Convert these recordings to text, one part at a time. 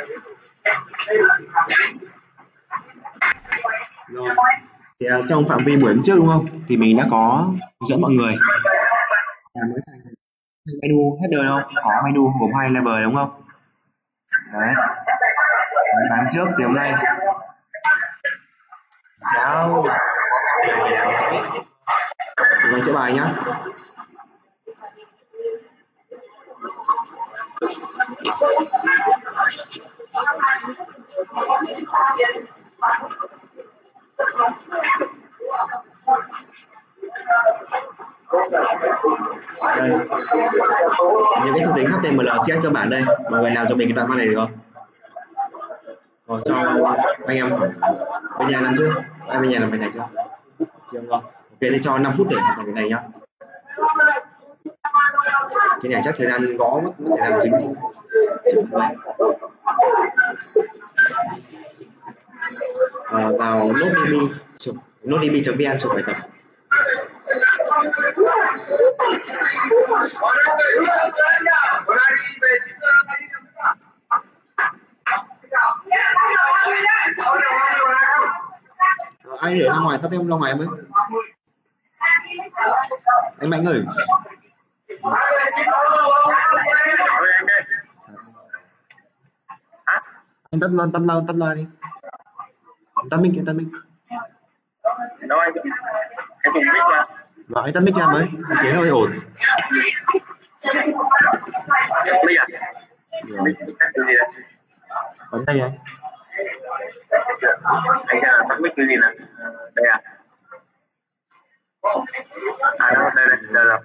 Rồi, thì trong phạm vi buổi hôm trước đúng không? Thì mình đã có hướng dẫn mọi người làm mới thành menu header không? Có menu gồm 2 level đúng không? Đấy. Bán trước thì hôm nay sẽ quay chữa bài nhá. Đây, những cái thuộc tính HTML CSS cơ bản đây, mọi người làm cho mình cái đoạn văn này được không? Rồi cho anh em khoảng bên nhà làm chưa? Ai bên nhà làm cái này chưa? Chưa không? Ok, thì cho 5 phút để hoàn thành cái này nhá. Cái này chắc thời gian gõ mất thời gian chính chứ. Vào notedb.vn chụp bài tập. Anh để ra ngoài, tắt thêm ra ngoài em ơi. Anh Mạnh ơi. Anh tắt loa đi. Tắt mic. Đâu anh? Anh dùng mic mà. Vâng, anh tắt mic cho em ấy. Tiếng hơi ổn. Mic à? Mic tắt cái gì đây? Bấm đây anh. Anh xem là tắt mic cái gì nè? Đây à? À đâu, đây rồi.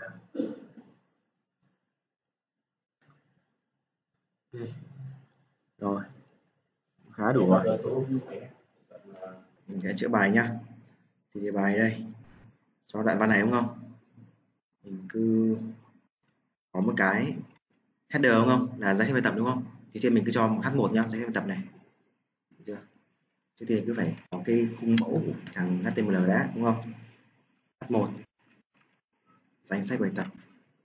Rồi, khá đủ rồi. Mình sẽ chữa bài nhá. Thì cái bài đây, cho đoạn văn này đúng không? Mình cứ có một cái header đúng không? Là danh sách bài tập đúng không? Thì trên mình cứ cho H1 nhá, danh sách bài tập này. Được chưa? Trước tiên cứ phải có cái khung mẫu thằng HTML đã đúng không? H1 danh sách bài tập.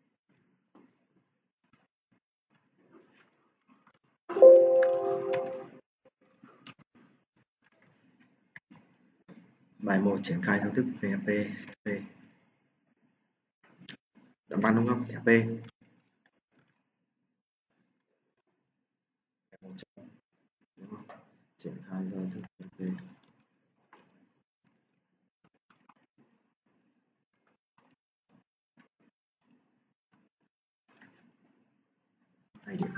Bài 1 triển khai thao thức PHP CSS. Đoạn văn đúng không? PHP. Triển khai thao thức PHP. Hai điểm.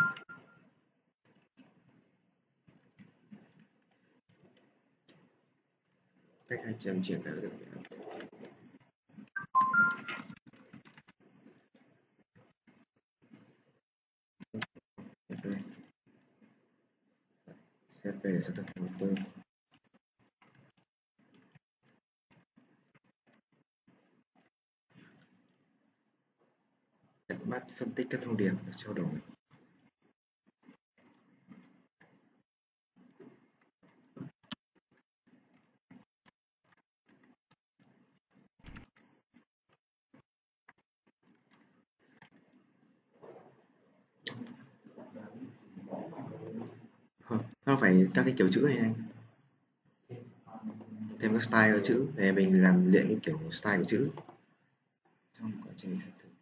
Cách 200 triển khai được CSS để xác thực một tôi. Bắt phân tích các thông điệp được trao đổi. Nó phải các cái kiểu chữ này anh. Thêm các style của chữ để mình làm luyện cái kiểu style của chữ trong quá trình thực thực.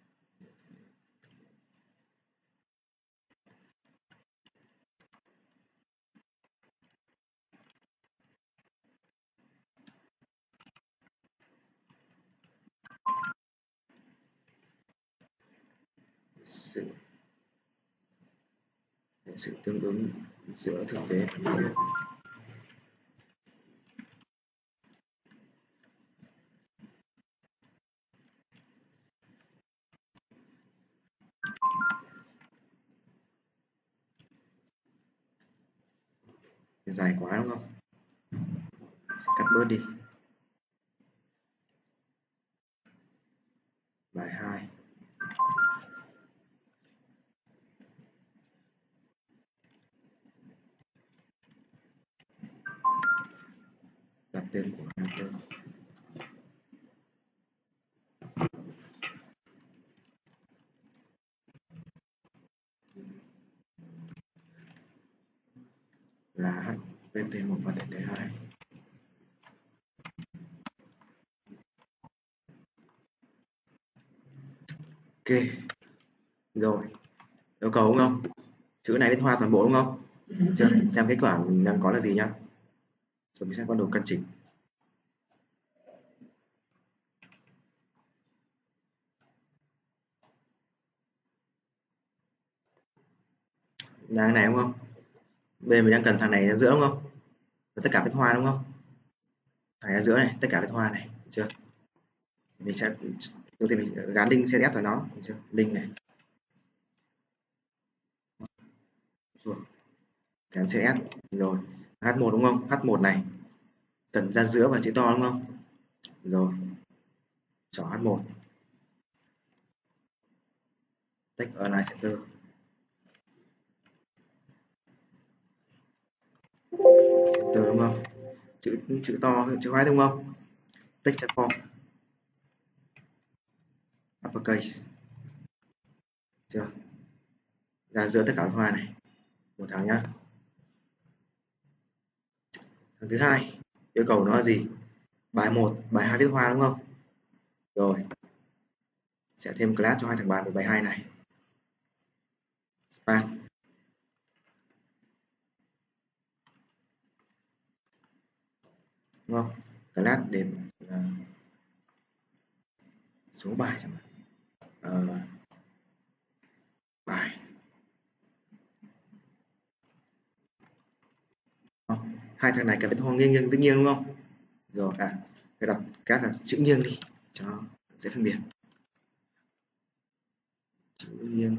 Sự tương ứng giữa thực tế và lý luận. Dài quá đúng không? Sẽ cắt bớt đi. Bài 2. Đặt tên của hai tên. pt1 và tt2. Ok rồi, yêu cầu đúng không? Chữ này viết hoa toàn bộ đúng không? Chưa, xem kết quả mình đang có là gì nhá. Rồi mình sẽ bắt đầu căn chỉnh. Là cái này đúng không? Bây giờ mình đang cần thằng này ra giữa đúng không? Và tất cả viết hoa đúng không? Thằng này ra giữa này, tất cả viết hoa này, được chưa? Mình sẽ đầu tiên mình gắn link CSS vào nó, được chưa? Link này. Rồi, gắn CSS rồi. H1 đúng không? H1 này cần ra giữa và chữ to đúng không? Rồi. Chọn H1. Text Align Center. Center đúng không? Chữ to, chữ white đúng không? Text form. Uppercase. Chưa? Ra giữa tất cả hoa này. Một thằng nhá. Thằng thứ hai, yêu cầu nó là gì? Bài 1, bài 2 viết hoa đúng không? Rồi. Sẽ thêm class cho hai thằng bài 1, bài 2 này. Span. Đúng không? Class để số bài chẳng hạn. Bài. Hai thằng này cần viết hoa nghiêng tất nhiên đúng không? Rồi phải đặt các là chữ nghiêng đi cho dễ phân biệt. Chữ nghiêng.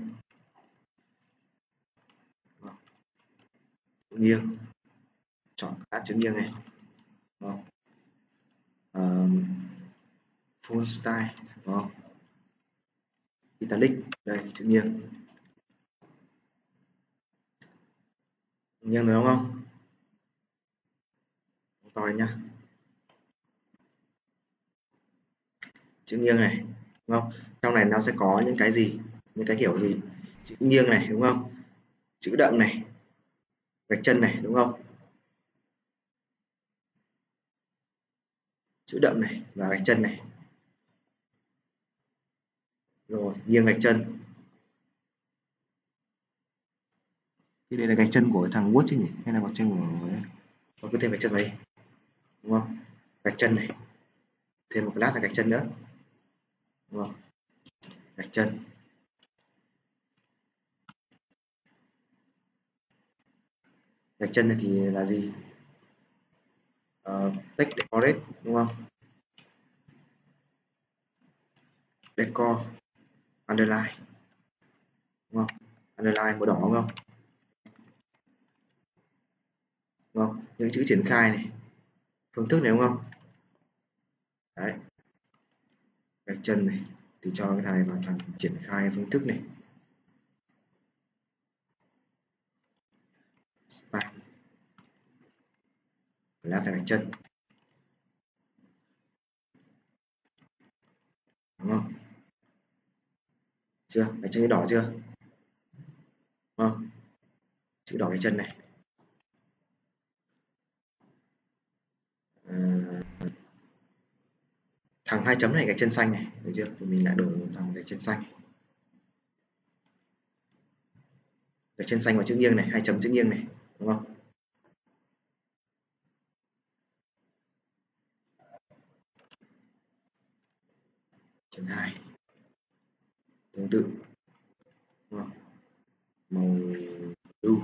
Nghiêng. Chọn các chữ nghiêng này. Full style đúng không? Italic đây chữ nghiêng. Nghiêng rồi đúng không? To lên nhá. Chữ nghiêng này đúng không? Trong này nó sẽ có những cái gì? Những cái kiểu gì? Chữ nghiêng này đúng không? Chữ đậm này, gạch chân này đúng không? Chữ đậm này và gạch chân này. Rồi, nghiêng gạch chân. Thì đây là gạch chân của thằng Wood chứ nhỉ? Hay là gạch chân của Có cứ thêm gạch chân vào đi. Đúng không? Gạch chân này. Thêm một lát là gạch chân nữa. Đúng không? Gạch chân. Gạch chân này thì là gì? Text decorate đúng không? Decor underline đúng không? Underline màu đỏ đúng không? Đúng không? Những chữ triển khai này, phương thức này đúng không? Đấy. Gạch chân này thì cho cái thằng này vào thằng triển khai phương thức này. Span. Lát là gạch chân. Đúng không? Chưa? Gạch chân đỏ chưa? Đúng không? Chữ đỏ gạch chân này. Thằng 2 chấm này gạch chân xanh này, được chưa? Thì mình lại đổi một thằng gạch chân xanh. Gạch chân xanh vào chữ nghiêng này, 2 chấm chữ nghiêng này, đúng không? Chấm 2. Tương tự. Đúng không? Màu blue.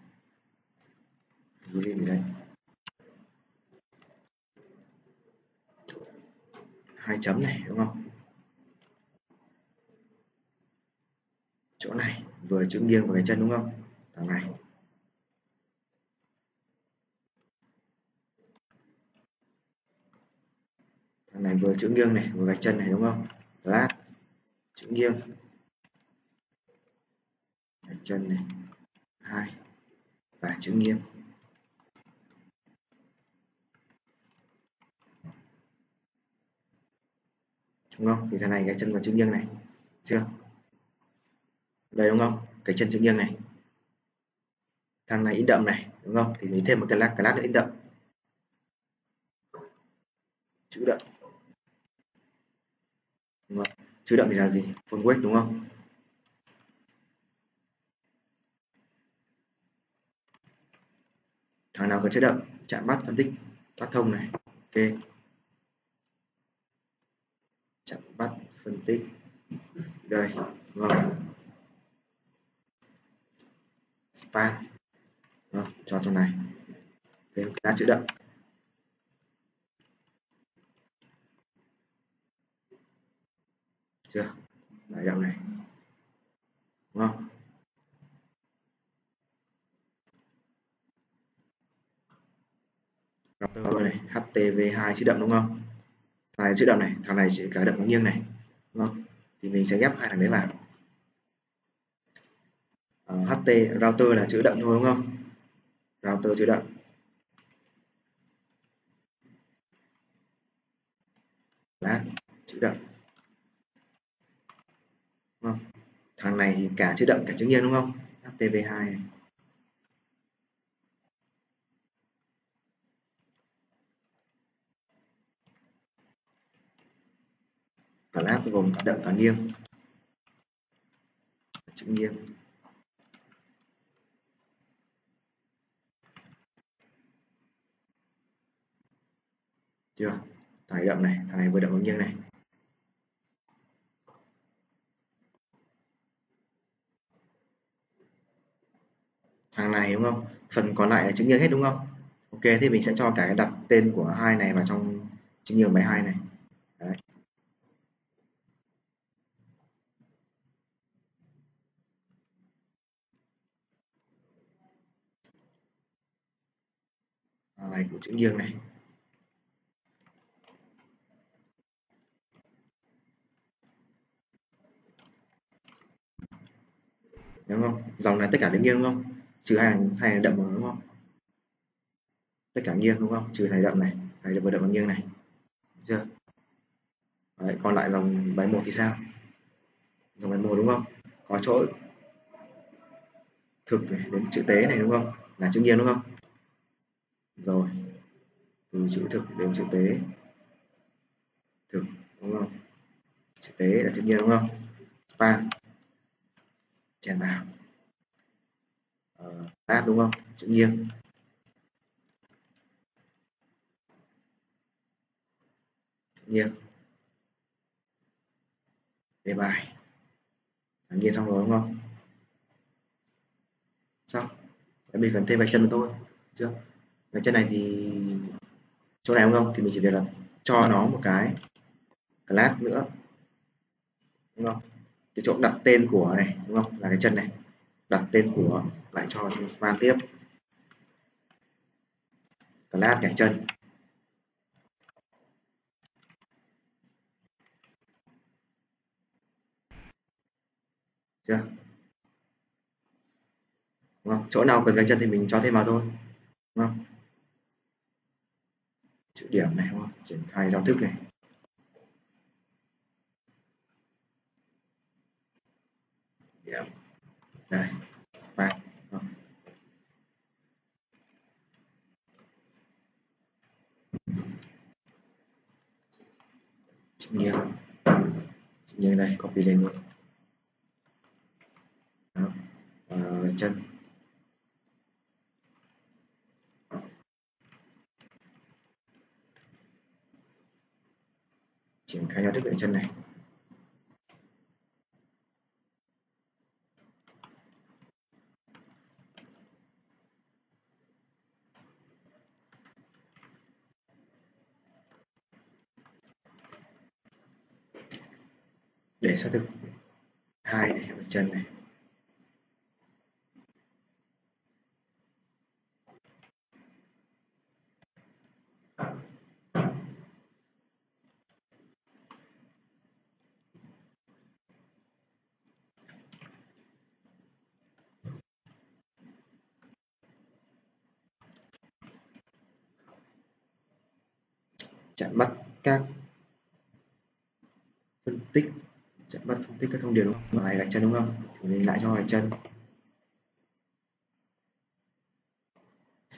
Green đấy. 2 chấm này, đúng không? Chỗ này vừa chữ nghiêng vào cái chân đúng không? Thằng này. Thằng này vừa chữ nghiêng này, vừa gạch chân này đúng không? Lát chữ nghiêng. Gạch chân này. 2 và chữ nghiêng. Đúng không? Thì thằng này gạch chân vào chữ nghiêng này. Chưa? Đây đúng không? Gạch chân chữ nghiêng này. thằng này in đậm này đúng không, thì lấy thêm một cái class nữa in đậm, chữ đậm đúng không? Chữ đậm thì là gì, full weight đúng không. Thằng nào có chữ đậm chạm bắt phân tích tác thông này, ok, chạm bắt phân tích đây đúng không, spam đúng không? Cho trong này thêm class chữ đậm chưa, đấy đậm này đúng không. Router này HTV2 chữ đậm đúng không, thằng này chữ đậm này, thằng này chỉ cả đậm có nghiêng này đúng không, thì mình sẽ ghép hai thằng đấy vào. HT router là chữ đậm thôi đúng không, router chữ đậm, lát chữ đậm đúng không. Thằng này thì cả chữ đậm cả chữ nghiêng đúng không, HTV2 này. Cả lát gồm cả đậm cả nghiêng, chữ nghiêng chưa, thằng này đậm này, thằng này vừa đậm vừa nghiêng này. Thằng này đúng không, phần còn lại là chữ nghiêng hết đúng không. Ok, thì mình sẽ cho cái đặt tên của hai này vào trong chữ nghiêng bài hai này. Đấy. Thằng này của chữ nghiêng này đúng không, dòng này tất cả đều nghiêng đúng không, trừ hai này đậm rồi đúng không, tất cả nghiêng đúng không, trừ thầy đậm này, thầy vừa đậm và nghiêng này, được chưa. Đấy, còn lại dòng bài một thì sao, dòng bài một đúng không, có chỗ thực này đến chữ tế này đúng không, là chữ nghiêng đúng không. Rồi từ chữ thực đến chữ tế, thực đúng không, chữ tế là chữ nghiêng đúng không, span chèn vào, tab đúng không, chữ nghiêng, chữ nghiêng, đề bài nghiêng xong rồi đúng không, xong mình cần thêm vạch chân thôi chưa. Vạch chân này thì chỗ này đúng không, thì mình chỉ việc là cho nó một cái class nữa đúng không, cái chỗ đặt tên của này đúng không, là cái chân này, đặt tên của lại cho chúng span tiếp class cái chân chưa, đúng không, chỗ nào cần gạch chân thì mình cho thêm vào thôi đúng không. Chữ điểm này đúng không, triển khai giao thức này, điểm đây span đúng không? Chữ nghiêng, chữ nghiêng đây copy lên luôn đó. Chân triển khai giao thức ở chân này, để xác thực hai này ở chân này, chặn bắt các phân tích, chặn bắt phân tích các thông điệp đúng không, này gạch chân đúng không, thì mình lại cho gạch chân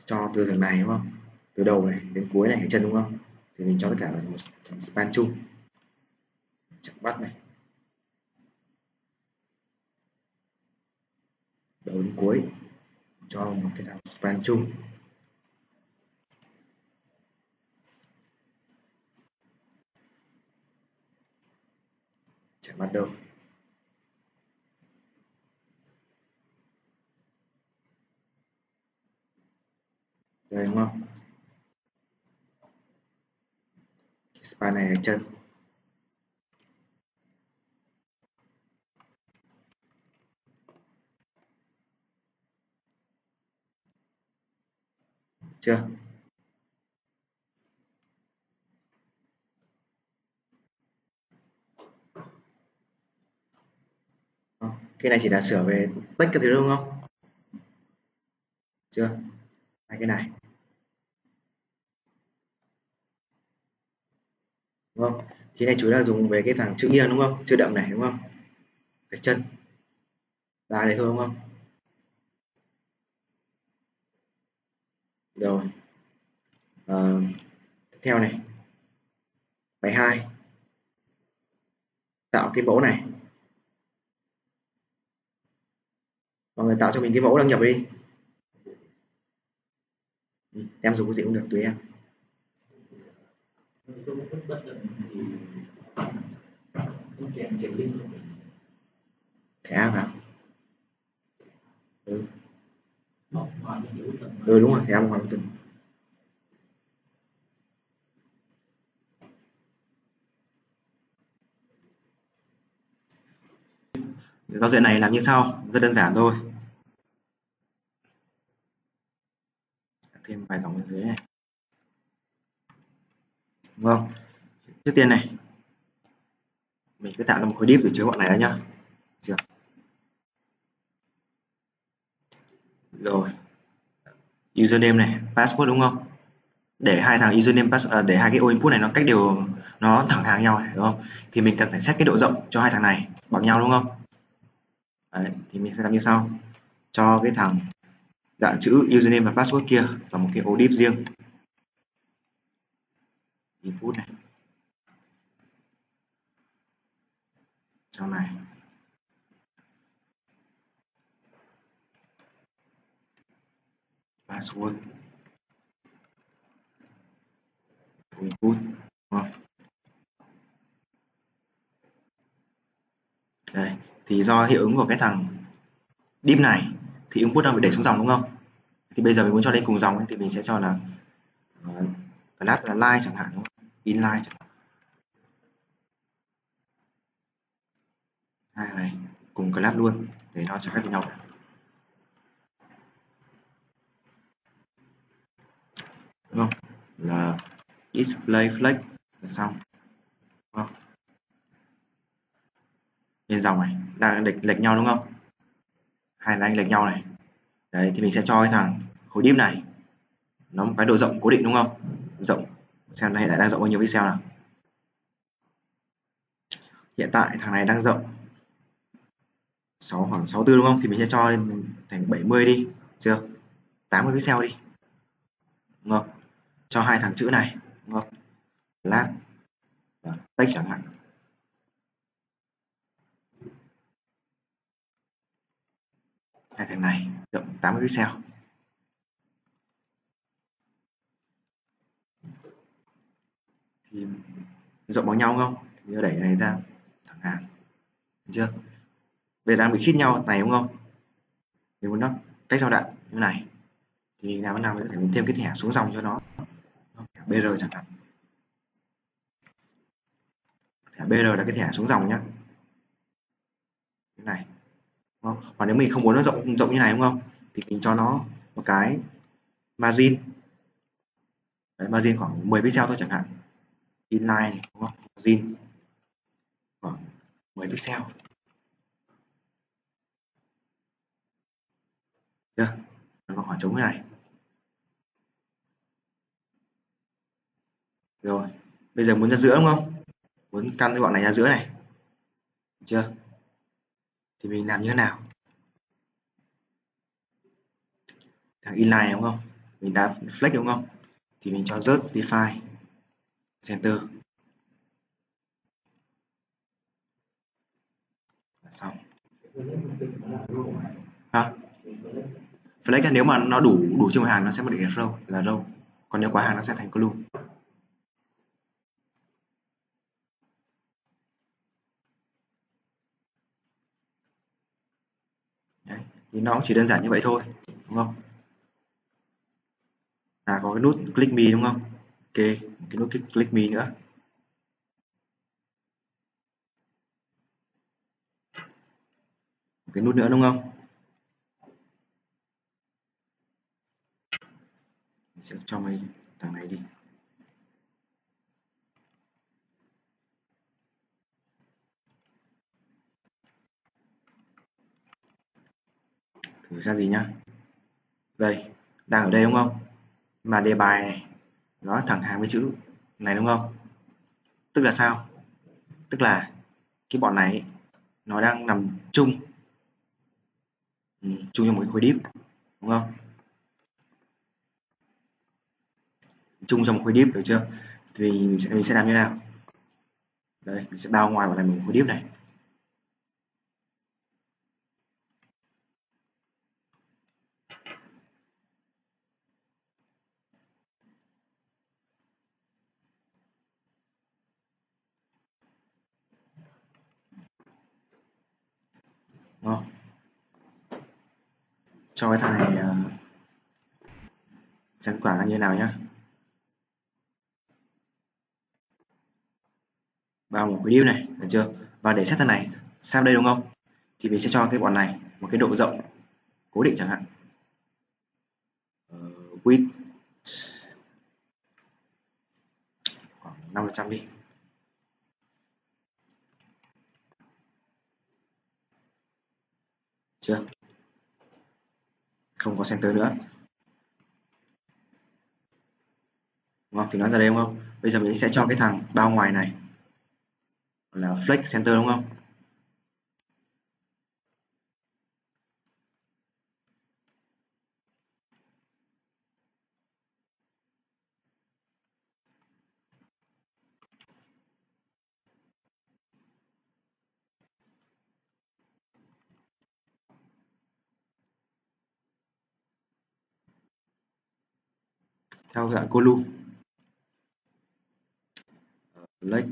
cho từ thằng này đúng không, từ đầu này đến cuối này cái chân đúng không, thì mình cho tất cả là một thằng span chung, chặn bắt này, đầu đến cuối cho một cái thằng span chung, chẳng bắt đâu. Đây đúng không, cái span này là chân, chưa. Cái này chỉ là sửa về tách cái thứ đúng không, chưa, hai cái này đúng không, thì này chủ yếu là dùng về cái thằng chữ nghiêng đúng không, chữ đậm này đúng không, cái chân ba này thôi đúng không. Rồi tiếp theo này, bài 2 tạo cái mẫu này, mọi người tạo cho mình cái mẫu đăng nhập đi. Em dùng cái gì cũng được tùy em. Thẻ A vào. Ừ. Đúng rồi, thẻ A một hoàn từng. Giao diện này làm như sau, rất đơn giản thôi. Thêm vài dòng bên dưới này. Đúng không? Trước tiên này, mình cứ tạo ra một khối div để chứa bọn này đã nhá. Được. Rồi. Username này, password đúng không? Để hai thằng username để hai cái ô input này nó cách đều, nó thẳng hàng nhau này, đúng không? Thì mình cần phải set cái độ rộng cho hai thằng này bằng nhau đúng không? Đấy, thì mình sẽ làm như sau. Cho cái thằng dạng chữ username và password kia vào một cái ô div riêng. Input này. Trong này. Password. Input. Đúng không? Đây, thì do hiệu ứng của cái thằng div này thì input đang bị đẩy xuống dòng đúng không? Thì bây giờ mình muốn cho lên cùng dòng thì mình sẽ cho là class là line chẳng hạn, đúng không? Inline chẳng hạn. Hai này cùng class luôn để nó chẳng khác gì nhau cả. Đúng không? Là display flex là xong. Đúng không? Lên dòng này đang lệch nhau đúng không? Hai là anh lệch nhau này. Đấy thì mình sẽ cho cái thằng khối div này nó một cái độ rộng cố định đúng không? Rộng, xem hiện tại đang rộng bao nhiêu pixel nào. Hiện tại thằng này đang rộng khoảng 64 đúng không? Thì mình sẽ cho lên thành 70 đi, chưa? 80 pixel đi. Đúng không? Cho hai thằng chữ này, đúng không? Class và text chẳng hạn. Hai thằng này rộng 80 pixel. Thì rộng bằng nhau không? Thì đẩy cái này ra thẳng hàng. Được chưa? Bây giờ đang bị khít nhau này đúng không? Mình muốn nó cách giao đạn như này. Thì mình làm thế nào mình có thể thêm cái thẻ xuống dòng cho nó. Thẻ BR chẳng hạn. Thẻ BR là cái thẻ xuống dòng nhá. Cái này. Đúng không? Còn nếu mình không muốn nó rộng rộng như này đúng không? Thì mình cho nó một cái margin. Đấy, margin khoảng 10 pixel thôi chẳng hạn. Inline này, đúng không? Margin khoảng 10 pixel. Chưa? Nó có khoảng trống cái này. Rồi, bây giờ muốn ra giữa đúng không? Muốn căn cái bọn này ra giữa này. Được chưa? Thì mình làm như thế nào? Thằng inline đúng không? mình đã flex đúng không, thì mình cho rớt define center là xong. Hả? Flex nếu mà nó đủ trên một hàng nó sẽ định là row, còn nếu quá hàng nó sẽ thành glue. Đấy, thì nó cũng chỉ đơn giản như vậy thôi, đúng không? Có cái nút click me đúng không? Ok, cái nút click me nữa. Cái nút nữa đúng không? Mình sẽ cho mấy thằng này đi. Thử ra gì nhá. Đây, đang ở đây đúng không? Mà đề bài này nó thẳng hàng với chữ này đúng không? Tức là sao? Tức là cái bọn này nó đang nằm chung chung trong một cái khối div đúng không? Chung trong một khối div được chưa? Thì mình sẽ làm như nào? Đây, mình sẽ bao ngoài vào này một khối div này. Đúng không? Cho cái thằng này xem quả là như thế nào nhá. Bao một cái div này, được chưa? Và để set thằng này sang đây đúng không? Thì mình sẽ cho cái bọn này một cái độ rộng cố định chẳng hạn. Width khoảng 5% đi. Chưa? Không có center nữa. Đúng không? Thì nó ra đây đúng không? Bây giờ mình sẽ cho cái thằng bao ngoài này là flex center đúng không? Theo dạng column. Flex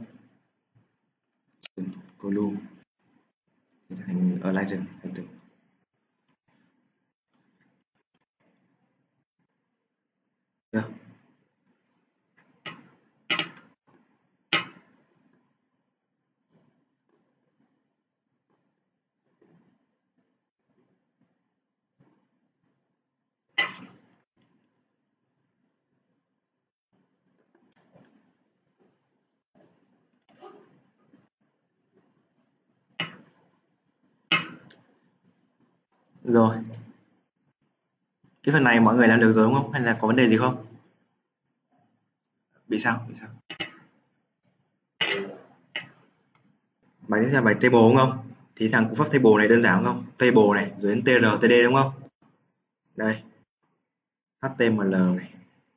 column thành align thành từ. Được. Rồi. Cái phần này mọi người làm được rồi đúng không? Hay là có vấn đề gì không? Bị sao? Bị sao? Bài tiếp theo là bài table đúng không? Thì thằng cú pháp table này đơn giản đúng không? Table này rồi đến tr, td đúng không? Đây. HTML này.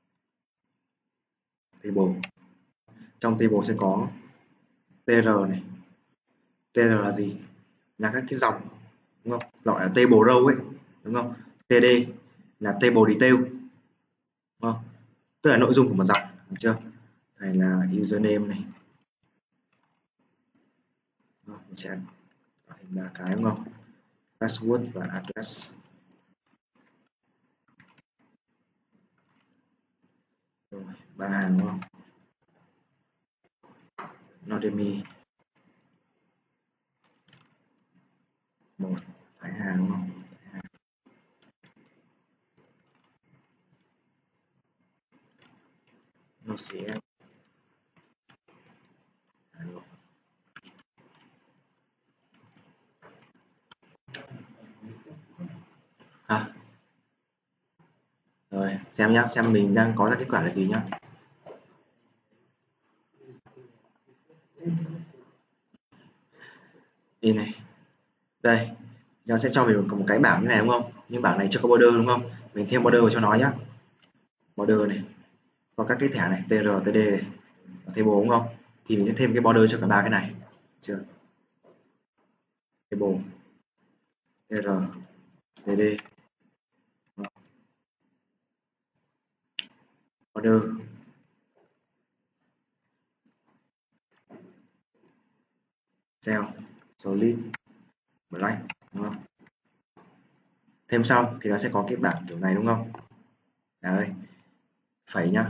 Table. Trong table sẽ có tr này. Tr là gì? Là các cái dòng đúng không? Gọi là table row ấy, đúng không? TD là table detail. Đúng không? Tức là nội dung của một dòng, được chưa? Này là username này. Mình sẽ tạo thành 3 cái đúng không? Password và address. Rồi, 3 hàng đúng không? Nodemy 1 Thái Hà đúng không? Node.js rồi xem nhá, xem mình đang có ra kết quả là gì nhá. Đây này, đây nó sẽ cho mình một cái bảng như này đúng không? Nhưng bảng này chưa có border đúng không? Mình thêm border vào cho nó nhá. border này, và các cái thẻ này TR, TD này, table đúng không? Thì mình sẽ thêm cái border cho cả ba cái này. Chưa? Table, TR, TD, border, cell, solid, black, đúng không? Thêm xong thì nó sẽ có cái bảng kiểu này đúng không? Đấy, phẩy nhá.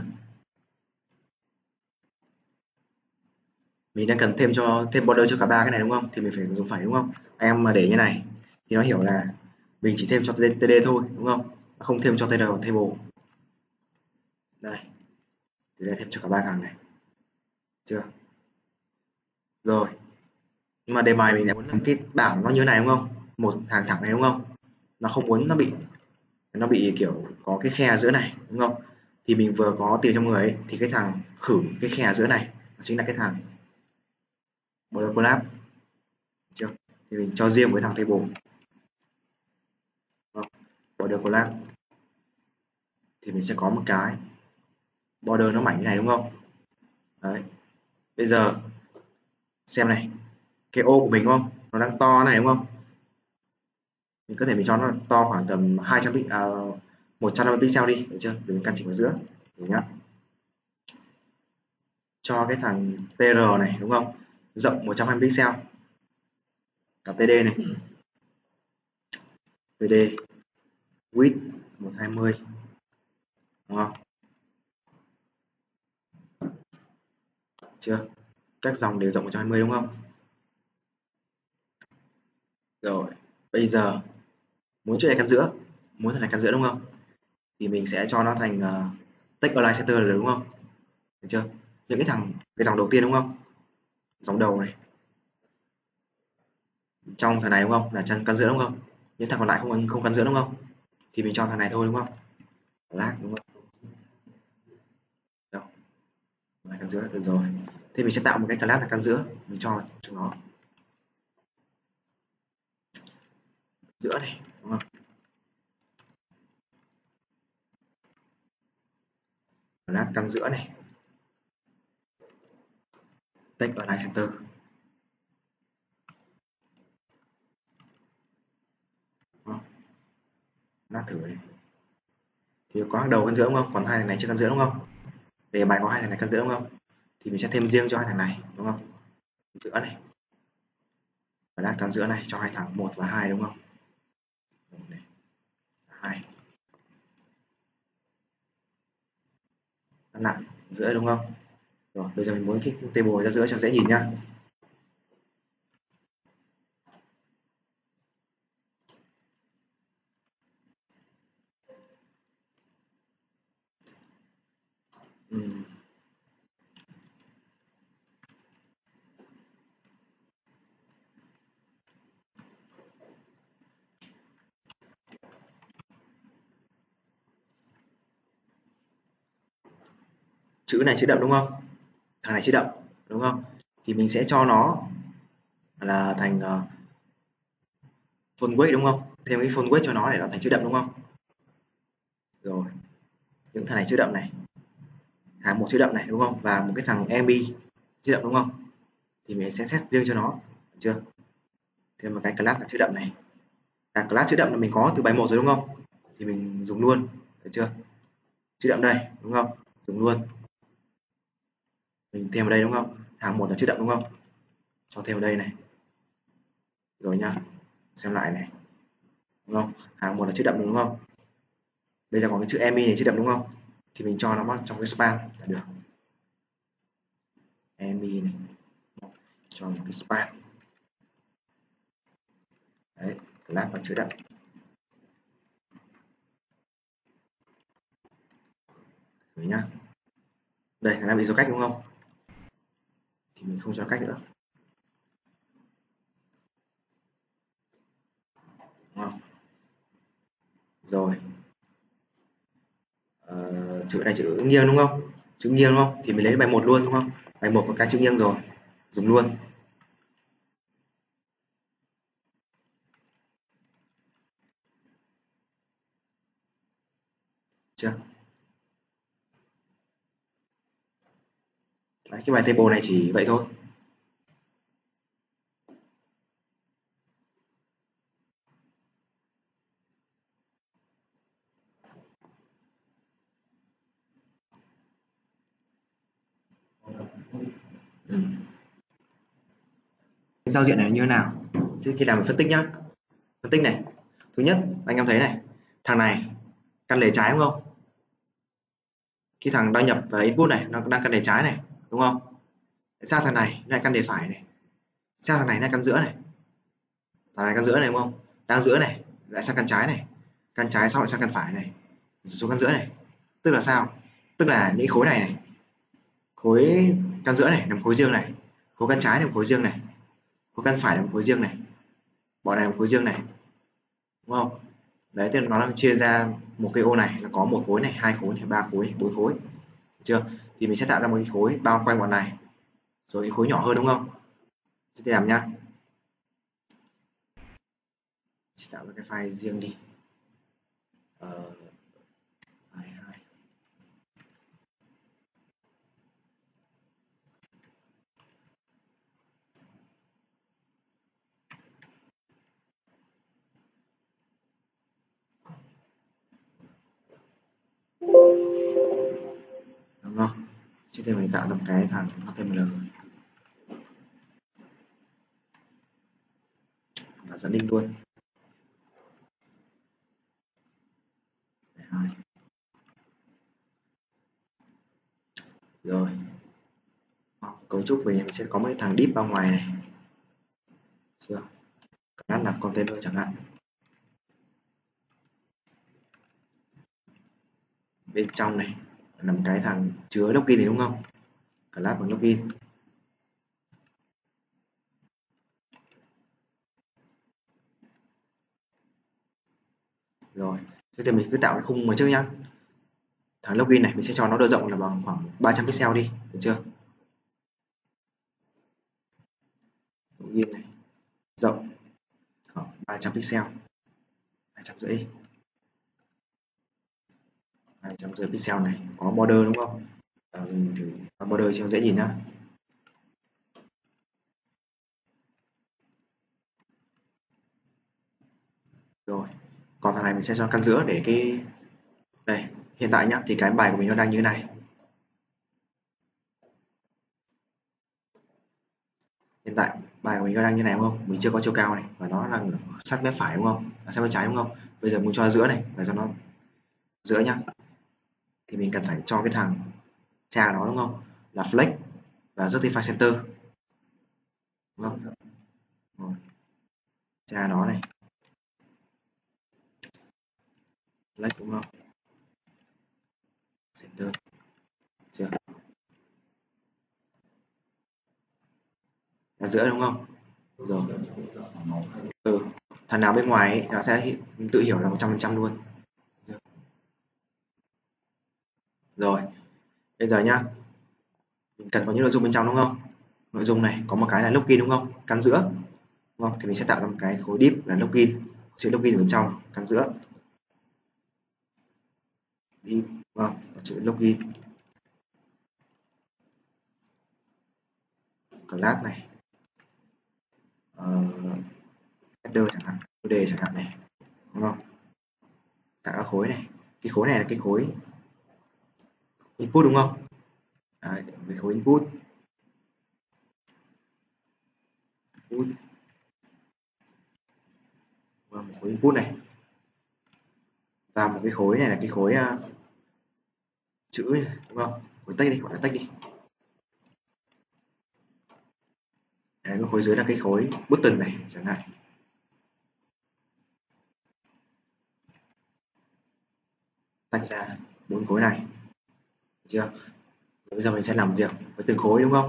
Mình đang cần thêm border cho cả ba cái này đúng không? Thì mình phải dùng phẩy đúng không? Em mà để như này thì nó hiểu là mình chỉ thêm cho TD thôi đúng không? Không thêm cho TR vào table. Đây, thì đây thêm cho cả ba thằng này. Chưa? Rồi. Nhưng mà đề bài mình lại muốn làm cái bảng nó như này đúng không? Một hàng thẳng này đúng không? Nó không muốn nó bị kiểu có cái khe giữa này đúng không? Thì mình vừa có tìm trong người ấy, thì cái thằng khử cái khe giữa này chính là cái thằng border collab, chưa? Thì mình cho riêng với thằng table, border collab thì mình sẽ có một cái border nó mảnh như này đúng không? Đấy. Bây giờ xem này, cái ô của mình đúng không? Nó đang to này đúng không? Mình có thể mình cho nó to khoảng tầm 200 pixel, 150 pixel đi, được chưa? Để mình căn chỉnh vào giữa. Để nhá. Cho cái thằng TR này đúng không? Rộng 120 pixel. Và TD này, TD width 120 đúng không? Chưa? Các dòng đều rộng 120 đúng không? Rồi, bây giờ muốn chỗ này căn giữa, muốn thằng này căn giữa đúng không? Thì mình sẽ cho nó thành text align center là được đúng không? Được chưa? Những cái dòng đầu tiên đúng không? Dòng đầu này, trong thằng này đúng không? Là chân căn giữa đúng không? Những thằng còn lại không căn giữa đúng không? Thì mình cho thằng này thôi đúng không? Lag đúng không? Đâu? Là căn giữa được rồi. Thế mình sẽ tạo một cái class là căn giữa, mình cho nó giữa này đúng không? Class căn giữa này, text align center. Lát thử này. Thì có hàng đầu căn giữa đúng không? Còn hai thằng này chưa căn giữa đúng không? Đề bài có hai thằng này căn giữa đúng không? Thì mình sẽ thêm riêng cho hai thằng này đúng không? Giữa này, và lát căn giữa này cho hai thằng 1 và 2 đúng không? 1 này, 2. Cắt lại giữa đúng không? Rồi, bây giờ mình muốn cái table ra giữa cho dễ nhìn nhá. Ừm. Chữ này chữ đậm đúng không? Thằng này chữ đậm đúng không? Thì mình sẽ cho nó là thành font weight đúng không? Thêm cái font weight cho nó để nó thành chữ đậm đúng không? Rồi, những thằng này chữ đậm này, thằng một chữ đậm này đúng không? Và một cái thằng emi chữ đậm đúng không? Thì mình sẽ set riêng cho nó, được chưa? Thêm một cái class là chữ đậm này. Class chữ đậm là mình có từ bài 1 rồi đúng không? Thì mình dùng luôn, được chưa? Chữ đậm đây đúng không? Dùng luôn. Mình thêm vào đây đúng không? Hàng một là chữ đậm đúng không? Cho thêm vào đây này. Rồi nhá. Xem lại này. Đúng không? Hàng một là chữ đậm đúng không? Bây giờ có cái chữ emi này chữ đậm đúng không? Thì mình cho nó vào trong cái span là được. Emi này. Cho một cái span. Đấy, class bằng chữ đậm. Thử nhá. Đây, nó đang bị dấu cách đúng không? Thì mình không cho cách nữa. Đúng không? Rồi. Chữ này chữ nghiêng đúng không? Chữ nghiêng đúng không? Thì mình lấy bài 1 luôn đúng không? Bài 1 có cái chữ nghiêng rồi. Dùng luôn. Chưa? Đấy, cái bài table này chỉ vậy thôi. Cái giao diện này như thế nào? Trước khi làm phân tích nhá. Phân tích này. Thứ nhất, anh em thấy này, thằng này căn lề trái đúng không? Khi thằng đăng nhập vào input này nó đang căn lề trái này, đúng không? Sao thằng này lại căn lề phải này? Sao thằng này lại căn giữa này? Thằng này căn giữa này đúng không? Đang giữa này, lại sang căn trái này. Căn trái sau lại sang căn phải này. Xuống căn giữa này. Tức là sao? Tức là những khối này này, khối căn giữa này nằm khối riêng này, khối căn trái nằm khối riêng này, khối căn phải nằm khối riêng này, bọn này nằm khối riêng này, đúng không? Đấy, tức là nó đang chia ra một cái ô này, nó có một khối này, hai khối này, ba khối, bốn khối, được chưa? Thì mình sẽ tạo ra một cái khối bao quanh bọn này, rồi cái khối nhỏ hơn, đúng không? Sẽ làm nhá. Sẽ tạo ra cái file riêng đi. File 2. Đúng không? Trước tiên mình tạo ra một cái thằng HTML và dẫn link luôn. Rồi, cấu trúc mình sẽ có một cái thằng div bao ngoài này, chưa? Class là container chẳng hạn. Bên trong này là một cái thằng chứa login này, đúng không? Class bằng login. Rồi, thế thì mình cứ tạo cái khung mới trước nhá. Thằng login này mình sẽ cho nó độ rộng là bằng khoảng 300 pixel đi, được chưa? Login này rộng khoảng 300 pixel, 250, 250 pixel này, có border đúng không? Mình thử border cho dễ nhìn nhá. Rồi, còn thằng này mình sẽ cho căn giữa để cái đây, hiện tại nhá thì cái bài của mình nó đang như thế này. Hiện tại bài của mình nó đang như này đúng không? Mình chưa có chiều cao này và nó đang sát mép phải đúng không? Sát mép trái đúng không? Bây giờ muốn cho giữa này và cho nó giữa nhá. Thì mình cần phải cho cái thằng cha nó đúng không? Là flex và justify center. Đúng không? Rồi. Cha nó này. Flex đúng không? Center. Chưa? Là giữa đúng không? Rồi. Thằng nào bên ngoài ấy, nó sẽ tự hiểu là 100% luôn. Rồi. Bây giờ nhá. Mình cần có những nội dung bên trong đúng không? Nội dung này có một cái là login đúng không? Căn giữa. Đúng không? Thì mình sẽ tạo ra một cái khối div là login. Chữ login ở bên trong, căn giữa. Div, đúng không? Chữ login. Class này. Header chẳng hạn, footer chẳng hạn này, đúng không? Tạo các khối này. Cái khối này là cái khối input đúng không? Đấy, cái khối input. Và một khối input này. Và một cái khối này là cái khối chữ này, đúng không? Khối text đi, gọi là text đi. Đấy, cái khối dưới là cái khối button này chẳng hạn. Tách ra 4 khối này. Được chưa? Bây giờ mình sẽ làm việc với từng khối đúng không?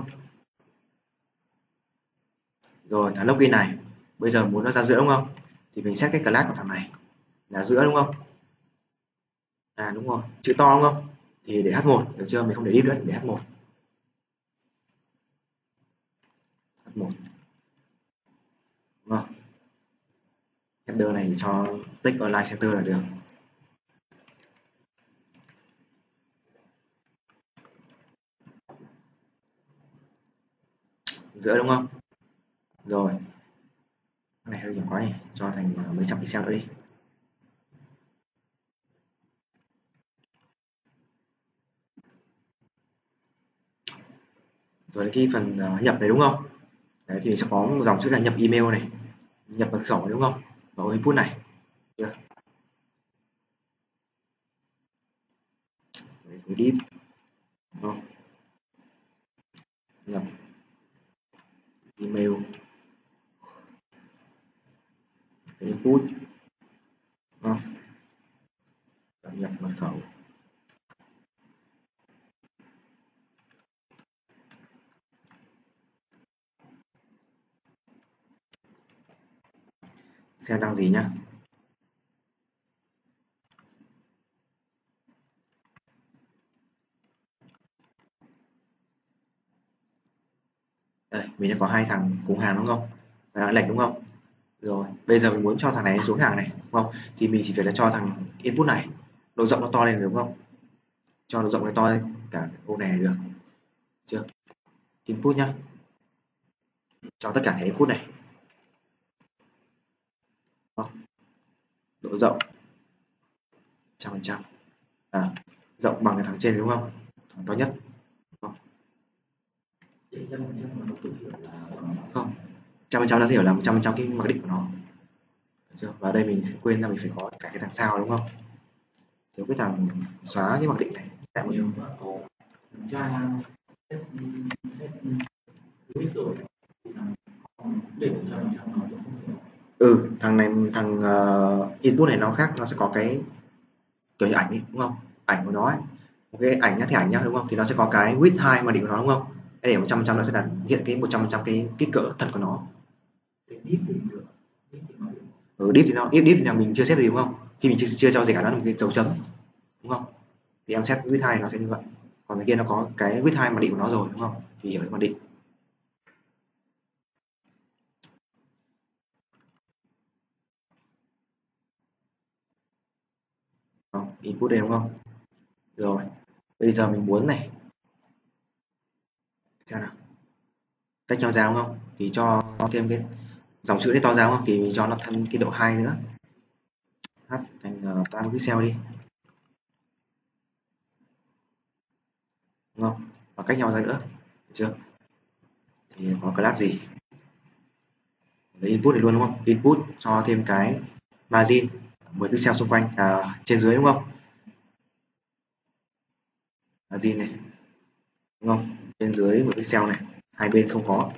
Rồi thằng login này, bây giờ muốn nó ra giữa đúng không? Thì mình set cái class của thằng này là giữa đúng không? À đúng rồi, chữ to đúng không? Thì để H1, được chưa? Mình không để div nữa, để H1. H1. Đúng không? Header này cho text align center là được. giữa đúng không? Rồi, cái này hơi nhỏ quá nhỉ, cho thành mấy trăm pixel nữa đi. Rồi cái phần nhập này đúng không? Đấy thì mình sẽ có một dòng chữ là nhập email này, nhập mật khẩu đúng không? Và input này. Được. Edit đúng không? Nhập email, input đúng không? Nhập mật khẩu. Xem đang gì nhá. Đây, mình đã có hai thằng cùng hàng đúng không? Và đã lệch đúng không? Rồi, bây giờ mình muốn cho thằng này xuống hàng này, đúng không? Thì mình chỉ phải là cho thằng input này độ rộng nó to lên đúng không? Cho độ rộng nó to lên cả ô này được. Chưa? Input nhá. Cho tất cả thẻ input này. Độ rộng 100%. Rộng bằng cái thằng trên đúng không? Thằng to nhất. Đúng không? Không. 100% nó hiểu là 100% cái mặc định của nó. Được chưa? Và đây mình sẽ quên là mình phải có cả cái thằng sao đúng không? Thiếu cái thằng xóa cái mặc định này. Thằng này thằng input này nó khác, nó sẽ có cái kiểu như ảnh ấy, đúng không? Ảnh của nó ấy. Một cái ảnh nhá, thẻ ảnh nhá đúng không? Thì nó sẽ có cái width height mặc định của nó đúng không? Cái để 100% nó sẽ là hiện cái 100% cái kích cỡ thật của nó. Div thì nó div là mình chưa xét gì đúng không? Khi mình chưa cho gì cả nó là một cái dấu chấm đúng không? Thì em set width height nó sẽ như vậy. Còn cái kia nó có cái width height mặc định của nó rồi đúng không? Thì hiểu cái mặc định. Input đây đúng không? Rồi, bây giờ mình muốn này. Xem nào. Cách nhau ra đúng không? Thì cho thêm cái dòng chữ đấy to ra đúng không? Thì mình cho nó thêm cái độ 2 nữa. H thành 30 pixel đi. Đúng không? Và cách nhau ra nữa. Được chưa? Thì có class gì? Lấy input này luôn đúng không? Input cho thêm cái margin 10 pixel xung quanh trên dưới đúng không? Margin này. Đúng không? Trên dưới 10 pixel này, hai bên không có.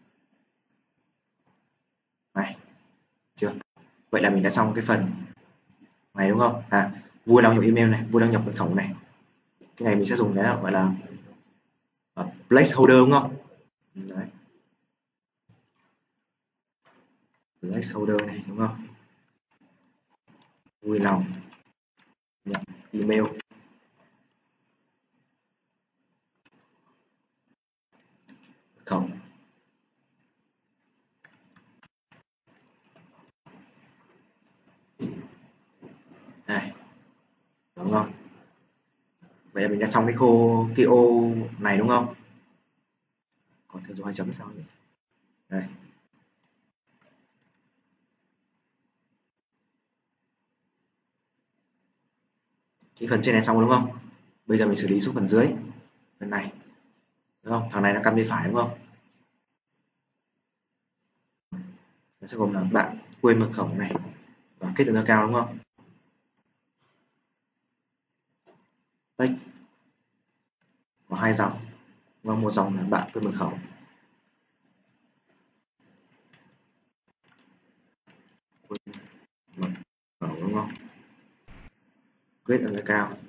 Này, chưa? Vậy là mình đã xong cái phần này đúng không? Vui đăng nhập email này, vui đăng nhập mật khẩu này. Cái này mình sẽ dùng cái là gọi là placeholder đúng không? Đấy. Placeholder này đúng không? Vui lòng nhập email mật khẩu. Này, đúng không? Vậy là mình đã xong cái ô này đúng không? Còn thêm dấu hai chấm sao nhỉ? Đây. Cái phần trên này xong đúng không? Bây giờ mình xử lý xuống phần dưới. Phần này. Đúng không? Thằng này nó căn bên phải đúng không? Nó sẽ gồm là bạn quên mật khẩu này và kết nối cao đúng không? Text có hai dòng và một dòng là bạn quên mật khẩu. Quên mật khẩu đúng không? Kết nối cao.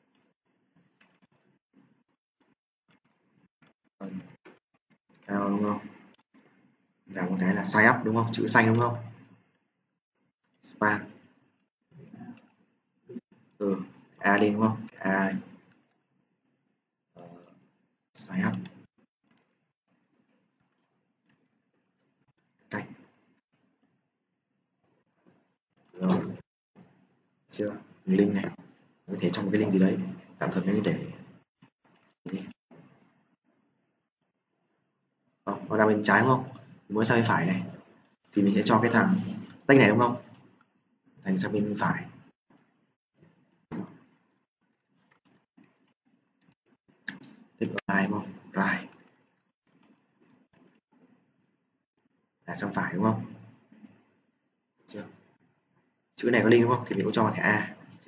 Cao đúng không? Là một cái là sign up đúng không? Chữ xanh đúng không? Spam. A đi đúng không? A này. Sign up. Cách. Rồi. Chưa? Link này. Có thể trong một cái link gì đấy. Tạm thời mình để không, Còn là bên trái đúng không? Muốn sang bên phải này thì mình sẽ cho cái thằng text này đúng không? Thành sang bên phải. Tích right đúng không? Right. Là sang phải đúng không? Chưa? Chữ này có link đúng không? Thì mình cũng cho thẻ A. Chưa?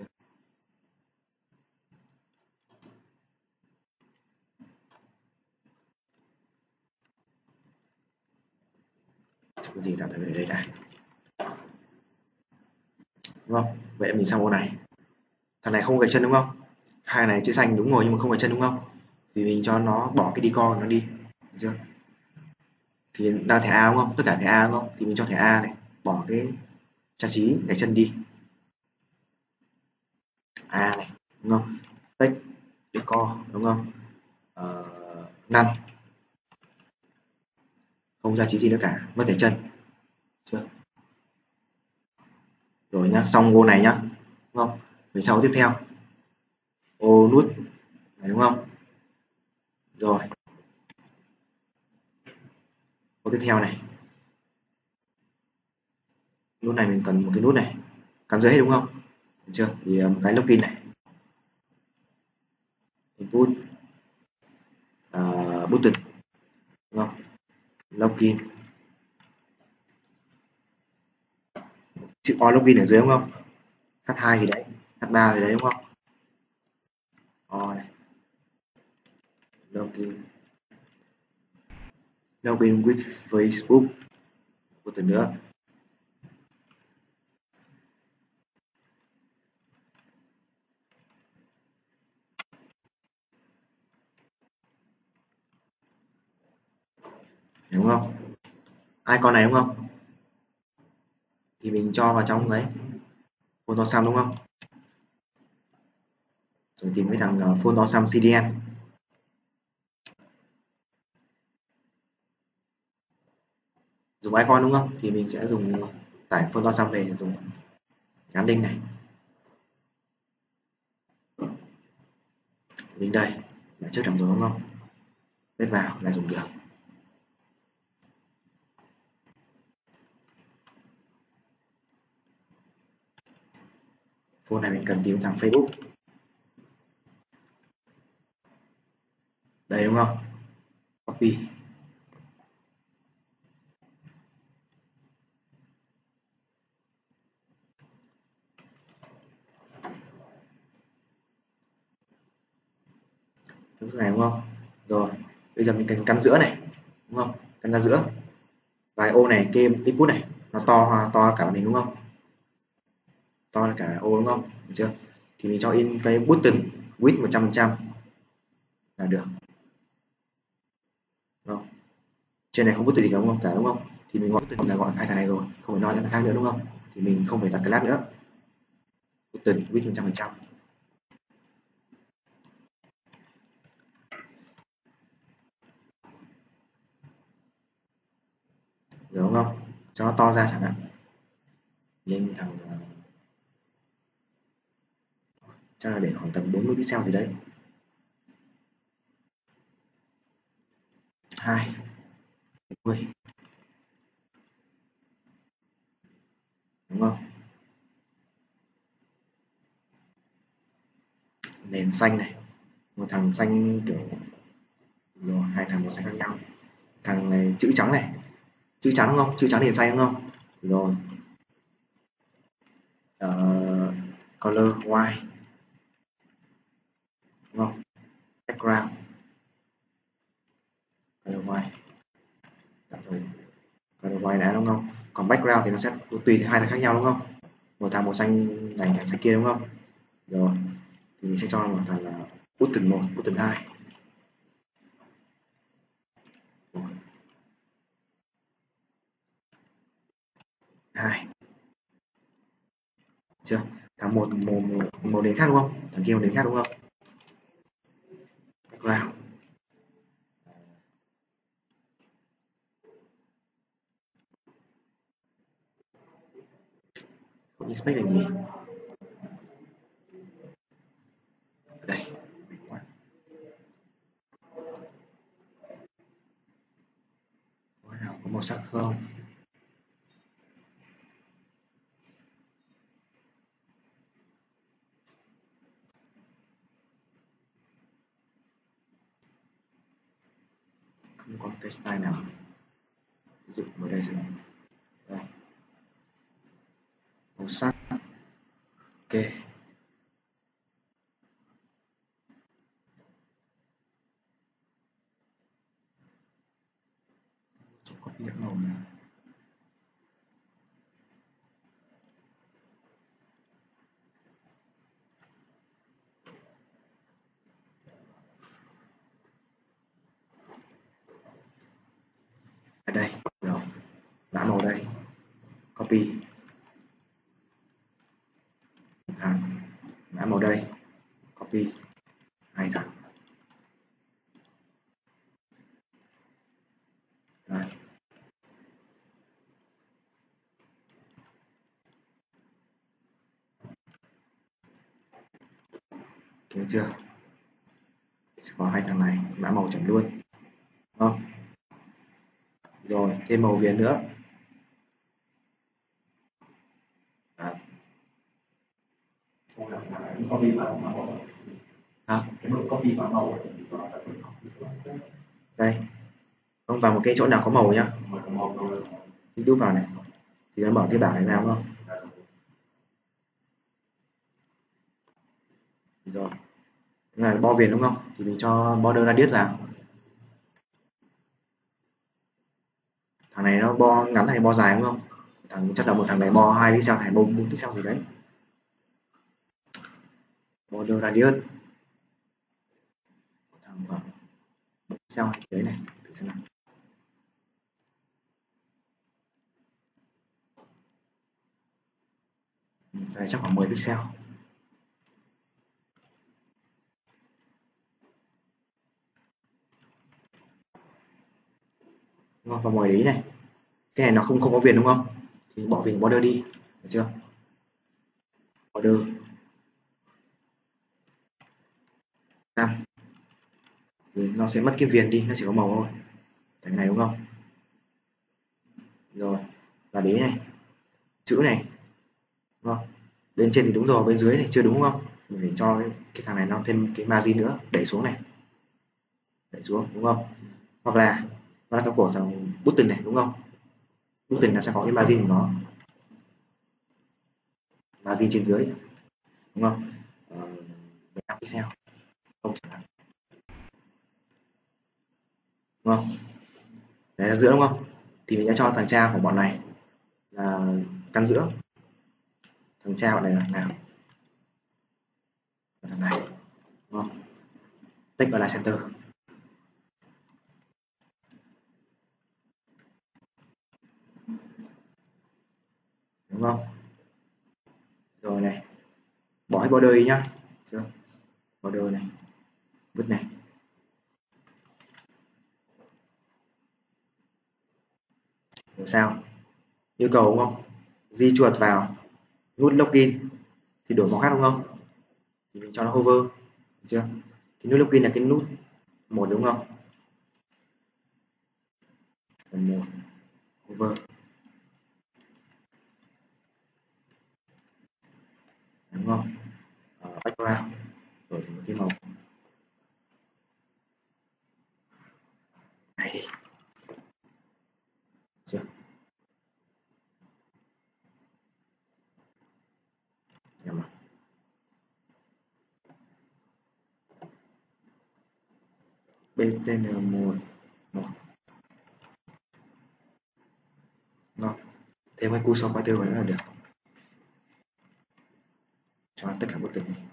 Cái gì tạm thời để đây đã. Đúng không? Vậy mình sang ô này. Thằng này không gạch chân đúng không? Hai này chữ xanh đúng rồi nhưng mà không gạch chân đúng không? Thì mình cho nó bỏ cái decor nó đi. Được chưa? Thì đang thẻ A đúng không? Tất cả thẻ A đúng không? Thì mình cho thẻ A này, bỏ cái trang trí gạch chân đi. A này, đúng không? Text decor đúng không? None, không trang trí gì nữa cả, mất thẻ chân. Chưa? Rồi nhá, xong ô này nhá, đúng không? Về sau tiếp theo ô nút này đúng không? Rồi ô tiếp theo này, nút này mình cần một cái nút này cắm dưới hết đúng không? Được chưa? Thì một cái login này, input button đúng không? Login, chữ o login ở dưới đúng không? H2 gì đấy, H3 gì đấy đúng không? O này, login, login with Facebook, một từ nữa. Đúng không? Icon này đúng không? Thì mình cho vào trong đấy Photoshop đúng không? Rồi tìm cái thằng Photoshop CDN. Dùng icon đúng không? Thì mình sẽ dùng tải Photoshop về dùng gắn link này. Link đây là trước làm rồi đúng không? Viết vào là dùng được. Phone này mình cần tìm thằng Facebook. Đây đúng không? Copy. Đúng này đúng không? Rồi, bây giờ mình cần căn giữa này, đúng không? Căn ra giữa. Và ô này kêm input này, nó to cả màn hình đúng không? To cả ô đúng không? Được chưa? Thì mình cho in cái button width 100% là được. Đúng không? Trên này không button gì cả đúng không? Cả đúng không? Thì mình gọi hai thằng này rồi, không phải nói thằng khác nữa đúng không? Thì mình không phải đặt class nữa. Button width 100%. Được đúng không? Cho nó to ra chẳng hạn. Lên thằng chắc là để khoảng tầm 40 pixel gì đấy. 2 10 đúng không? Nền xanh này, một thằng xanh kiểu rồi hai thằng màu xanh khác nhau. Thằng này chữ trắng này, chữ trắng đúng không? Chữ trắng nền xanh đúng không? Rồi color white đúng không? Background color white, tạm thời color white đã đúng không? Còn background thì nó sẽ tùy hai thằng khác nhau đúng không? Một thằng màu xanh này, thằng xanh kia đúng không? Rồi thì mình sẽ cho một thằng là button 1, button 2. Hai chưa? Thằng một đến khác đúng không? Thằng kia một đến khác đúng không? Background không inspect là gì? Đây sắc không? Không có cái style nào. Ví dụ ở đây xem. Đây. Màu sắc. Ok. Copy màu này. Ở đây rồi, mã màu đây, copy thằng, mã màu đây, copy hai thằng. Rồi. Được chưa? Sẽ có hai thằng này, mã màu chuẩn luôn, đúng không? Rồi thêm màu viền nữa. Copy mã màu. Cái nút copy mã màu. Đây, không vào một cái chỗ nào có màu nhá, thì đúp vào này thì nó mở cái bảng này ra, đúng không? Rồi, là bo viền đúng không? Thì mình cho border radius vào. Thằng này nó bo ngắn hay bo dài đúng không? Chắc là một thằng này bo 2 pixel thành 4 pixel gì đấy. Border radius thằng khoảng 4 pixel hay gì đấy này, thử xem nào. Đây chắc khoảng 10 pixel. Đúng không? Và mồi ý này, cái này nó không có viền đúng không? Thì bỏ viền border đi, được chưa? Border 5 thì nó sẽ mất cái viền đi, nó chỉ có màu thôi. Cái này đúng không? Rồi, và đế này, chữ này, đúng không? Bên trên thì đúng rồi, bên dưới này chưa đúng, đúng không? Mình phải cho cái thằng này nó thêm cái margin nữa, đẩy xuống này, đẩy xuống, đúng không? Hoặc là nó là cái của thằng button này, đúng không? Button nó sẽ có cái margin của nó, margin trên dưới, đúng không? 15 pixel, không chẳng hạn, đúng không? Đấy là giữa đúng không? Thì mình sẽ cho thằng cha của bọn này là căn giữa, thằng cha bọn này là nào? Thằng này, đúng không? Take align center, đúng không? Rồi này, bỏ hết border đi nhá, chưa? Border này, vứt này. Rồi sao? Yêu cầu đúng không? Di chuột vào nút login thì đổi màu khác đúng không? Thì mình cho nó hover, được chưa? Cái nút login là cái nút 1 đúng không? Phần 1 hover, đúng không? Background đổi thành một cái màu này đi, chưa? Nhầm rồi. BTN1 1 ngon. Thêm cái cú sau tiêu vào nữa là được. Cho tất cả bức tường này.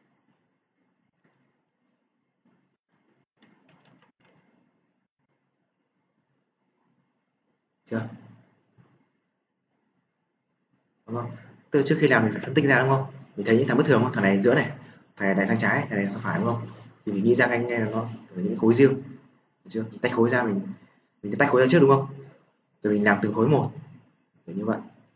Chưa? Đúng không? Từ trước khi làm mình phải phân tích ra đúng không? Mình thấy những thằng bất thường không? Thằng này giữa này, thằng này sang trái, thằng này sang phải đúng không? Thì mình nghĩ ra anh nghe là nó những khối riêng, được chưa? Mình tách khối ra, mình tách khối ra trước đúng không? Rồi mình làm từng khối một, kiểu như vậy.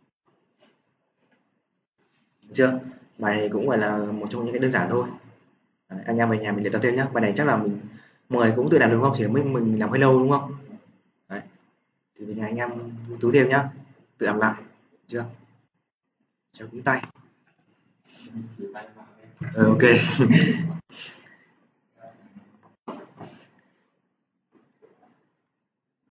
Được chưa? Bài này cũng gọi là một trong những cái đơn giản thôi. Đấy, anh em về nhà mình luyện tập thêm nhé. Bài này chắc là mọi người cũng tự làm được không? Chỉ mình làm hơi lâu đúng không? Đấy. thì về nhà anh em tú thêm nhá, tự làm lại chưa, cho cứng tay. Ok.